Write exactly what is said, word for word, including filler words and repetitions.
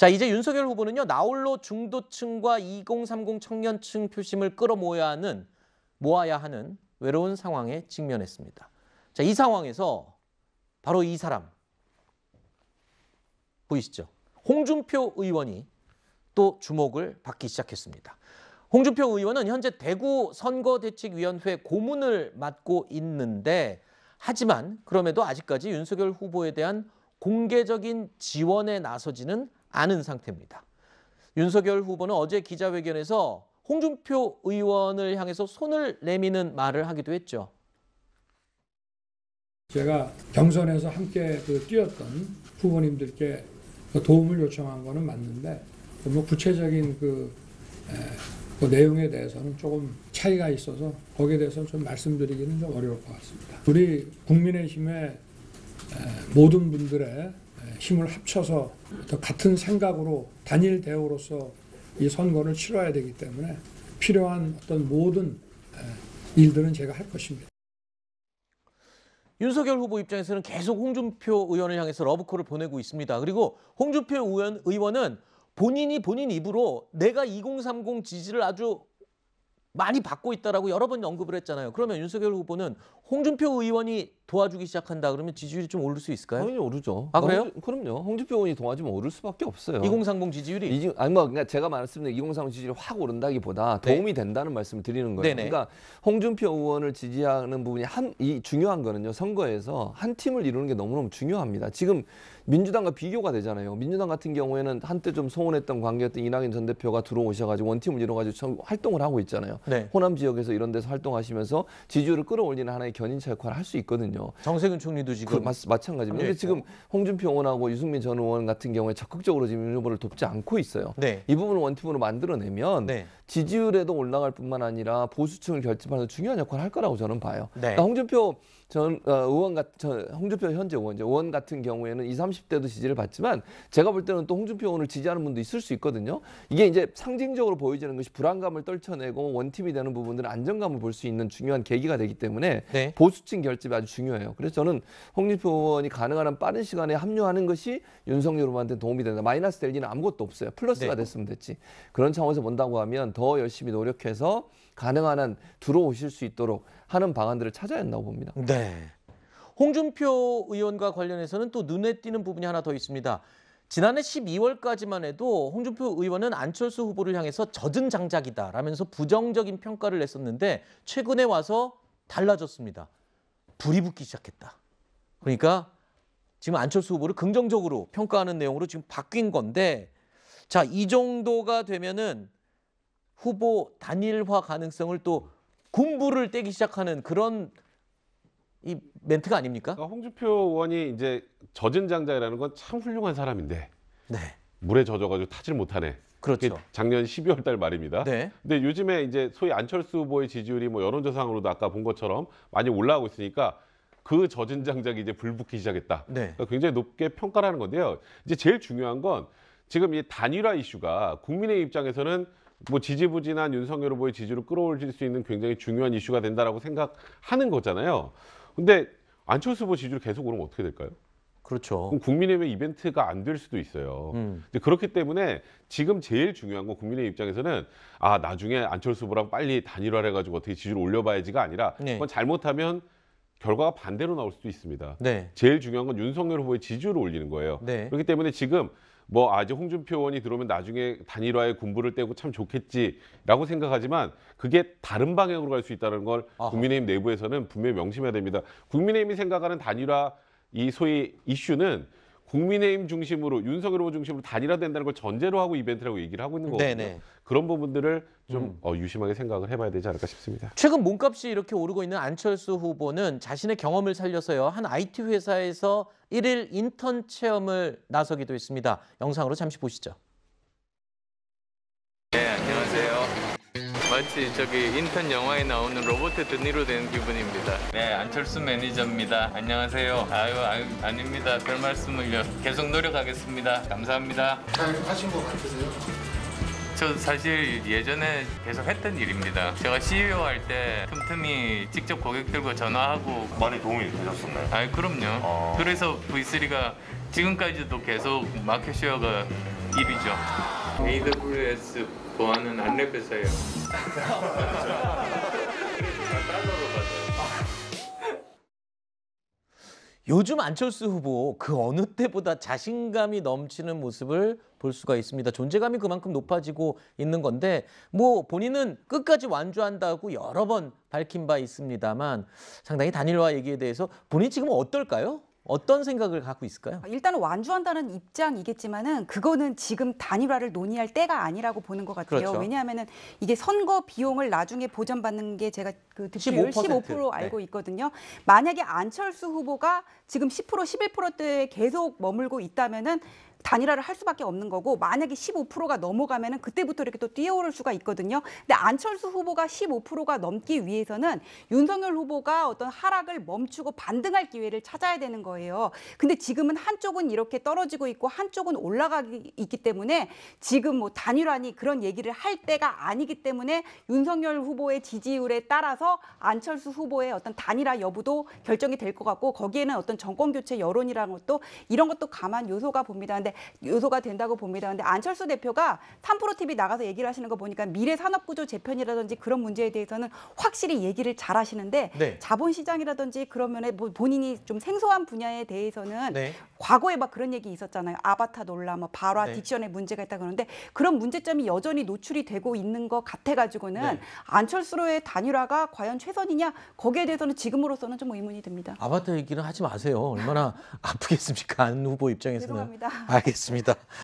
자, 이제 윤석열 후보는요, 나홀로 중도층과 이공삼공 청년층 표심을 끌어모아야 하는, 모아야 하는 외로운 상황에 직면했습니다. 자, 이 상황에서 바로 이 사람 보이시죠? 홍준표 의원이 또 주목을 받기 시작했습니다. 홍준표 의원은 현재 대구 선거대책위원회 고문을 맡고 있는데, 하지만 그럼에도 아직까지 윤석열 후보에 대한 공개적인 지원에 나서지는 않은 상태입니다. 윤석열 후보는 어제 기자회견에서 홍준표 의원을 향해서 손을 내미는 말을 하기도 했죠. 제가 경선에서 함께 그 뛰었던 후보님들께 도움을 요청한 거는 맞는데, 뭐 구체적인 그, 에, 그 내용에 대해서는 조금 차이가 있어서 거기에 대해서는 좀 말씀드리기는 좀 어려울 것 같습니다. 우리 국민의힘의 에, 모든 분들의 힘을 합쳐서 같은 생각으로 단일 대우로서 이 선거를 치러야 되기 때문에 필요한 어떤 모든 일들은 제가 할 것입니다. 윤석열 후보 입장에서는 계속 홍준표 의원을 향해서 러브콜을 보내고 있습니다. 그리고 홍준표 의원, 의원은 본인이 본인 입으로 내가 이공삼공 지지를 아주 많이 받고 있다라고 여러 번 언급을 했잖아요. 그러면 윤석열 후보는 홍준표 의원이 도와주기 시작한다 그러면 지지율이 좀 오를 수 있을까요? 당연히 오르죠. 아, 그래요? 홍, 그럼요. 홍준표 의원이 도와주면 오를 수밖에 없어요. 이공삼공 지지율이? 이, 아니 뭐 그러니까 제가 말씀드린 이공삼공 지지율이 확 오른다기보다 도움이 네. 된다는 말씀을 드리는 거예요. 네네. 그러니까 홍준표 의원을 지지하는 부분이 한 이 중요한 거는요. 선거에서 한 팀을 이루는 게 너무너무 중요합니다. 지금 민주당과 비교가 되잖아요. 민주당 같은 경우에는 한때 좀 소원했던 관계였던 이낙연 전 대표가 들어오셔가지고 원팀을 이뤄가지고 활동을 하고 있잖아요. 네. 호남 지역에서 이런 데서 활동하시면서 지지율을 끌어올리는 하나의 견인차 역할을 할 수 있거든요. 정세균 총리도 지금. 그, 마, 마찬가지입니다. 그런데 네. 지금 홍준표 의원하고 유승민 전 의원 같은 경우에 적극적으로 지금 윤 후보를 돕지 않고 있어요. 네. 이 부분을 원팀으로 만들어내면 네. 지지율에도 올라갈 뿐만 아니라 보수층을 결집하는 중요한 역할을 할 거라고 저는 봐요. 네. 그러니까 홍준표 전 어, 의원 같, 전 홍준표 현재 의원, 의원 같은 경우에는 이십, 삼십 대도 지지를 받지만 제가 볼 때는 또 홍준표 의원을 지지하는 분도 있을 수 있거든요. 이게 이제 상징적으로 보여지는 것이 불안감을 떨쳐내고 원팀이 되는 부분들은 안정감을 볼 수 있는 중요한 계기가 되기 때문에 네. 보수층 결집이 아주 중요해요. 그래서 저는 홍준표 의원이 가능한 한 빠른 시간에 합류하는 것이 윤석열 후보한테 도움이 된다. 마이너스 될 일은 아무것도 없어요. 플러스가 네. 됐으면 됐지. 그런 차원에서 본다고 하면 더 열심히 노력해서 가능한 한 들어오실 수 있도록 하는 방안들을 찾아야 한다고 봅니다. 네. 홍준표 의원과 관련해서는 또 눈에 띄는 부분이 하나 더 있습니다. 지난해 십이월까지만 해도 홍준표 의원은 안철수 후보를 향해서 젖은 장작이다라면서 부정적인 평가를 냈었는데 최근에 와서 달라졌습니다. 불이 붙기 시작했다. 그러니까 지금 안철수 후보를 긍정적으로 평가하는 내용으로 지금 바뀐 건데, 자, 이 정도가 되면은 후보 단일화 가능성을 또 군부를 떼기 시작하는 그런 이 멘트가 아닙니까? 그러니까 홍준표 의원이 이제 젖은 장작이라는 건 참 훌륭한 사람인데 네. 물에 젖어가지고 타질 못하네. 그렇죠. 작년 십이월 달 말입니다. 네. 근데 요즘에 이제 소위 안철수 후보의 지지율이 뭐 여론조사상으로도 아까 본 것처럼 많이 올라가고 있으니까 그 젖은 장작이 이제 불붙기 시작했다. 네. 그러니까 굉장히 높게 평가를 하는 건데요. 이제 제일 중요한 건 지금 이 단일화 이슈가 국민의 입장에서는 뭐 지지부진한 윤석열 후보의 지지를 끌어올릴 수 있는 굉장히 중요한 이슈가 된다라고 생각하는 거잖아요. 근데 안철수 후보 지지율이 계속 오르면 어떻게 될까요? 그렇죠. 그럼 국민의힘 이벤트가 안 될 수도 있어요. 음. 근데 그렇기 때문에 지금 제일 중요한 건 국민의 입장에서는 아 나중에 안철수 후보랑 빨리 단일화를 해가지고 어떻게 지지를 올려봐야지가 아니라 네. 그건 잘못하면 결과가 반대로 나올 수도 있습니다. 네. 제일 중요한 건 윤석열 후보의 지지율을 올리는 거예요. 네. 그렇기 때문에 지금 뭐 아직 홍준표 의원이 들어오면 나중에 단일화에 군부를 떼고 참 좋겠지라고 생각하지만 그게 다른 방향으로 갈 수 있다는 걸 아하. 국민의힘 내부에서는 분명히 명심해야 됩니다. 국민의힘이 생각하는 단일화 이 소위 이슈는 국민의힘 중심으로 윤석열 후보 중심으로 단일화된다는 걸 전제로 하고 이벤트라고 얘기를 하고 있는 거거든요. 네네. 그런 부분들을 좀 음. 어, 유심하게 생각을 해봐야 되지 않을까 싶습니다. 최근 몸값이 이렇게 오르고 있는 안철수 후보는 자신의 경험을 살려서요. 한 아이티 회사에서 일일 인턴 체험을 나서기도 했습니다. 영상으로 잠시 보시죠. 네, 안녕하세요. 마치 저기 인턴 영화에 나오는 로버트 드니로 된 기분입니다. 네, 안철수 매니저입니다. 안녕하세요. 아유, 아유, 아닙니다. 별 말씀을요. 계속 노력하겠습니다. 감사합니다. 잘 하신 것 같으세요? 저 사실 예전에 계속 했던 일입니다. 제가 씨이오 할 때 틈틈이 직접 고객들과 전화하고 많이 도움이 되셨었나요? 아, 그럼요. 어... 그래서 브이 쓰리가 지금까지도 계속 마켓 쉐어가 일이죠. 에이더블유에스 보안은 안랩에서요. 요즘 안철수 후보 그 어느 때보다 자신감이 넘치는 모습을 볼 수가 있습니다. 존재감이 그만큼 높아지고 있는 건데 뭐 본인은 끝까지 완주한다고 여러 번 밝힌 바 있습니다만 상당히 단일화 얘기에 대해서 본인 지금 어떨까요? 어떤 생각을 갖고 있을까요? 일단은 완주한다는 입장이겠지만은 그거는 지금 단일화를 논의할 때가 아니라고 보는 것 같아요. 그렇죠. 왜냐하면은 이게 선거 비용을 나중에 보전받는 게 제가 그 득표율 십오 퍼센트. 십오 퍼센트 알고 네. 있거든요. 만약에 안철수 후보가 지금 십 퍼센트, 십일 퍼센트대에 계속 머물고 있다면은 단일화를 할 수밖에 없는 거고 만약에 십오 퍼센트가 넘어가면은 그때부터 이렇게 또 뛰어오를 수가 있거든요. 근데 안철수 후보가 십오 퍼센트가 넘기 위해서는 윤석열 후보가 어떤 하락을 멈추고 반등할 기회를 찾아야 되는 거예요. 근데 지금은 한쪽은 이렇게 떨어지고 있고 한쪽은 올라가기 있기 때문에 지금 뭐 단일화니 그런 얘기를 할 때가 아니기 때문에 윤석열 후보의 지지율에 따라서 안철수 후보의 어떤 단일화 여부도 결정이 될 것 같고 거기에는 어떤 정권 교체 여론이라는 것도 이런 것도 감안 요소가 봅니다. 근데 요소가 된다고 봅니다. 근데 안철수 대표가 삼프로 티비 나가서 얘기를 하시는 거 보니까 미래 산업구조 재편이라든지 그런 문제에 대해서는 확실히 얘기를 잘 하시는데 네. 자본시장이라든지 그런 면에 뭐 본인이 좀 생소한 분야에 대해서는 네. 과거에 막 그런 얘기 있었잖아요. 아바타 논란, 뭐 발화, 네. 딕션에 문제가 있다 그러는데 그런 문제점이 여전히 노출이 되고 있는 것 같아가지고는 네. 안철수로의 단일화가 과연 최선이냐 거기에 대해서는 지금으로서는 좀 의문이 듭니다. 아바타 얘기는 하지 마세요. 얼마나 아프겠습니까? 안 후보 입장에서는. 죄송합니다. 알겠습니다.